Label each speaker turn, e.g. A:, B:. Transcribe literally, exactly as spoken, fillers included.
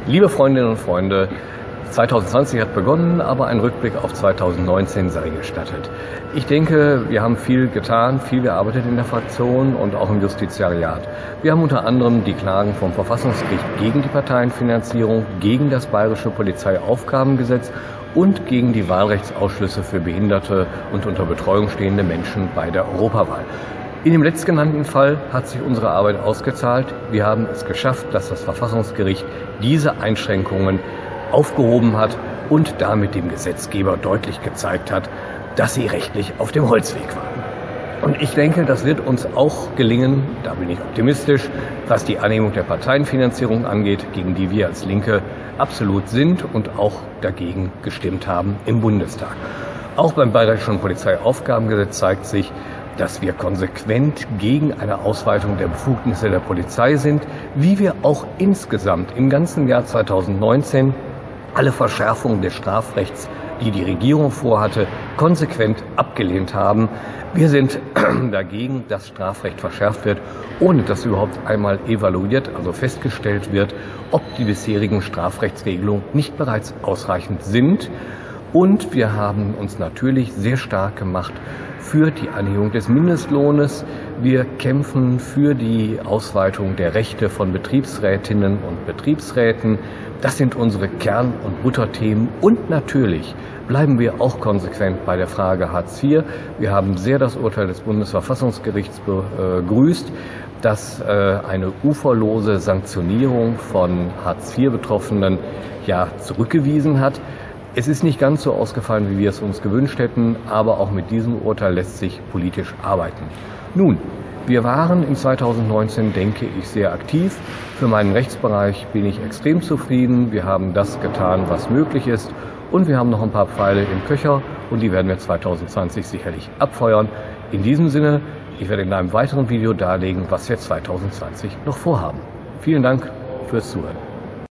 A: Liebe Freundinnen und Freunde, zwanzig zwanzig hat begonnen, aber ein Rückblick auf zwanzig neunzehn sei gestattet. Ich denke, wir haben viel getan, viel gearbeitet in der Fraktion und auch im Justiziariat. Wir haben unter anderem die Klagen vom Verfassungsgericht gegen die Parteienfinanzierung, gegen das Bayerische Polizeiaufgabengesetz und gegen die Wahlrechtsausschlüsse für behinderte und unter Betreuung stehende Menschen bei der Europawahl. In dem letztgenannten Fall hat sich unsere Arbeit ausgezahlt. Wir haben es geschafft, dass das Verfassungsgericht diese Einschränkungen aufgehoben hat und damit dem Gesetzgeber deutlich gezeigt hat, dass sie rechtlich auf dem Holzweg waren. Und ich denke, das wird uns auch gelingen, da bin ich optimistisch, was die Anhebung der Parteienfinanzierung angeht, gegen die wir als Linke absolut sind und auch dagegen gestimmt haben im Bundestag. Auch beim Bayerischen Polizeiaufgabengesetz zeigt sich, dass wir konsequent gegen eine Ausweitung der Befugnisse der Polizei sind, wie wir auch insgesamt im ganzen Jahr zwanzig neunzehn alle Verschärfungen des Strafrechts, die die Regierung vorhatte, konsequent abgelehnt haben. Wir sind dagegen, dass Strafrecht verschärft wird, ohne dass überhaupt einmal evaluiert, also festgestellt wird, ob die bisherigen Strafrechtsregelungen nicht bereits ausreichend sind. Und wir haben uns natürlich sehr stark gemacht für die Anhebung des Mindestlohnes. Wir kämpfen für die Ausweitung der Rechte von Betriebsrätinnen und Betriebsräten. Das sind unsere Kern- und Butterthemen. Und natürlich bleiben wir auch konsequent bei der Frage Hartz vier. Wir haben sehr das Urteil des Bundesverfassungsgerichts begrüßt, das eine uferlose Sanktionierung von Hartz vier Betroffenen ja zurückgewiesen hat. Es ist nicht ganz so ausgefallen, wie wir es uns gewünscht hätten, aber auch mit diesem Urteil lässt sich politisch arbeiten. Nun, wir waren in zwanzig neunzehn, denke ich, sehr aktiv. Für meinen Rechtsbereich bin ich extrem zufrieden. Wir haben das getan, was möglich ist. Und wir haben noch ein paar Pfeile im Köcher und die werden wir zwanzig zwanzig sicherlich abfeuern. In diesem Sinne, ich werde in einem weiteren Video darlegen, was wir zwanzig zwanzig noch vorhaben. Vielen Dank fürs Zuhören.